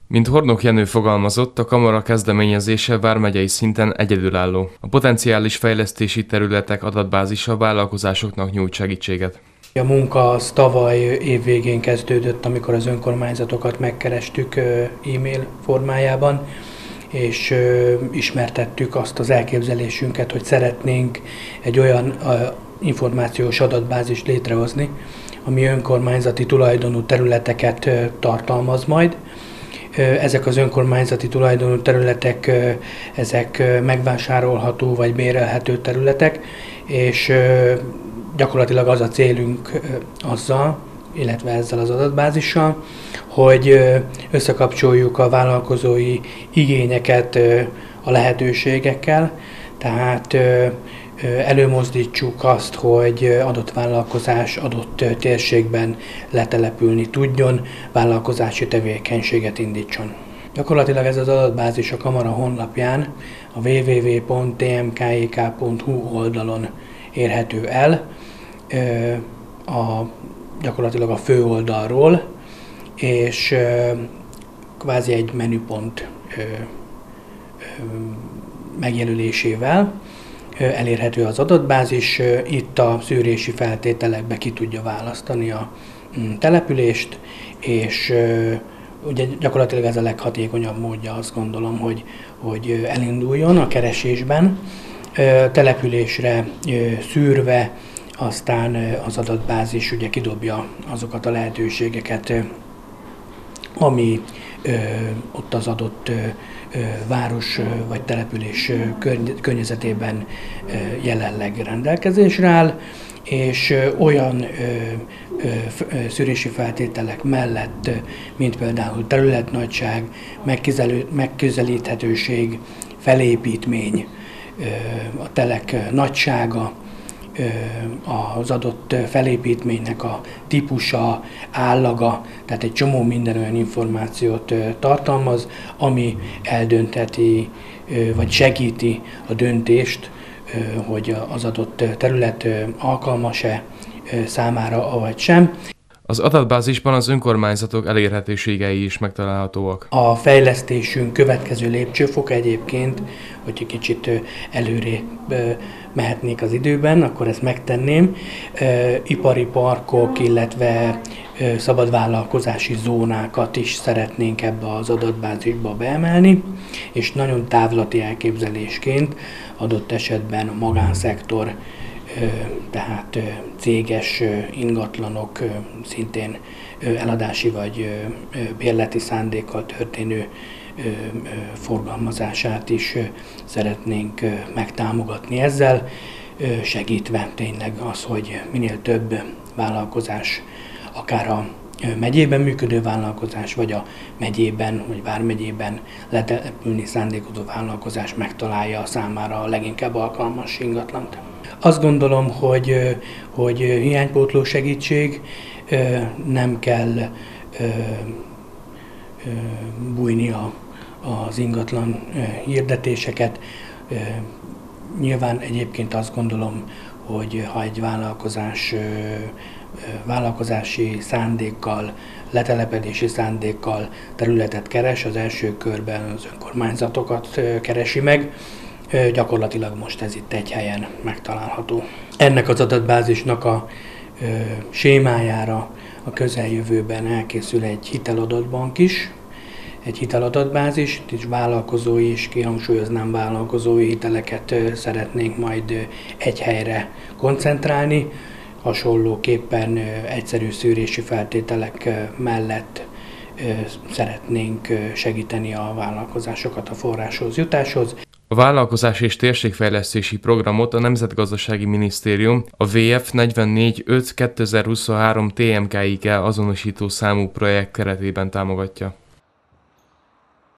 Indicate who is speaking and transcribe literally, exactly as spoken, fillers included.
Speaker 1: Mint Hornok Jenő fogalmazott, a kamara kezdeményezése vármegyei szinten egyedülálló. A potenciális fejlesztési területek adatbázisa vállalkozásoknak nyújt segítséget.
Speaker 2: A munka az tavaly év végén kezdődött, amikor az önkormányzatokat megkerestük e-mail formájában, és ismertettük azt az elképzelésünket, hogy szeretnénk egy olyan információs adatbázist létrehozni, ami önkormányzati tulajdonú területeket tartalmaz majd. Ezek az önkormányzati tulajdonú területek, ezek megvásárolható vagy bérelhető területek, és gyakorlatilag az a célunk azzal, illetve ezzel az adatbázissal, hogy összekapcsoljuk a vállalkozói igényeket a lehetőségekkel, tehát előmozdítsuk azt, hogy adott vállalkozás adott térségben letelepülni tudjon, vállalkozási tevékenységet indítson. Gyakorlatilag ez az adatbázis a kamara honlapján, a double-u double-u double-u pont t m k e k pont h u oldalon érhető el, a, gyakorlatilag a fő oldalról, és kvázi egy menüpont megjelölésével elérhető az adatbázis. Itt a szűrési feltételekbe ki tudja választani a települést, és ugye gyakorlatilag ez a leghatékonyabb módja, azt gondolom, hogy, hogy elinduljon a keresésben. Településre szűrve, aztán az adatbázis ugye kidobja azokat a lehetőségeket, ami ö, ott az adott ö, város vagy település környezetében ö, jelenleg rendelkezésre áll, és ö, olyan ö, ö, szűrési feltételek mellett, mint például területnagyság, megközelíthetőség, felépítmény, ö, a telek nagysága, az adott felépítménynek a típusa, állaga, tehát egy csomó minden olyan információt tartalmaz, ami eldöntheti, vagy segíti a döntést, hogy az adott terület alkalmas-e számára, avagy sem.
Speaker 1: Az adatbázisban az önkormányzatok elérhetőségei is megtalálhatóak.
Speaker 2: A fejlesztésünk következő lépcsőfok egyébként, hogy kicsit előre mehetnék az időben, akkor ezt megtenném. Ipari parkok, illetve szabadvállalkozási zónákat is szeretnénk ebbe az adatbázisba beemelni, és nagyon távlati elképzelésként adott esetben a magánszektor, tehát céges ingatlanok, szintén eladási vagy bérleti szándékkal történő forgalmazását is szeretnénk megtámogatni ezzel, segítve tényleg az, hogy minél több vállalkozás, akár a megyében működő vállalkozás, vagy a megyében, vagy vármegyében letelepülni szándékozó vállalkozás megtalálja a számára a leginkább alkalmas ingatlant. Azt gondolom, hogy, hogy hiánypótló segítség, nem kell bújni a, az ingatlan hirdetéseket. Nyilván egyébként azt gondolom, hogy ha egy vállalkozás vállalkozási szándékkal, letelepedési szándékkal területet keres, az első körben az önkormányzatokat keresi meg. Gyakorlatilag most ez itt egy helyen megtalálható. Ennek az adatbázisnak a ö, sémájára a közeljövőben elkészül egy hiteladatbank is, egy hiteladatbázis, itt is vállalkozói is, kihangsúlyoznám, vállalkozói hiteleket szeretnénk majd egy helyre koncentrálni, hasonlóképpen egyszerű szűrési feltételek mellett szeretnénk segíteni a vállalkozásokat a forráshoz jutáshoz.
Speaker 1: A vállalkozás és térségfejlesztési programot a Nemzetgazdasági Minisztérium a V F negyvennégy öt kétezer-huszonhárom T M K I K azonosító számú projekt keretében támogatja.